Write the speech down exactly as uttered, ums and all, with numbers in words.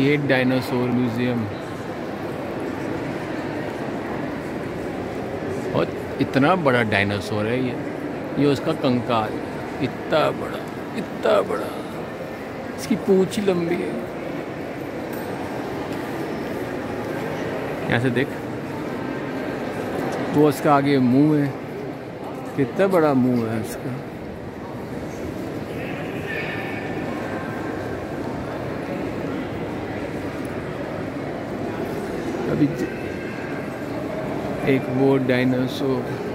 ये dinosaur museum, और इतना बड़ा डायनासोर है ये ये उसका कंकाल, इतना बड़ा इतना बड़ा, इसकी पूंछ ही लंबी है। यहाँ से देख, वो उसका आगे मुंह है, कितना बड़ा मुंह है उसका। अभी एक वो डायनासोर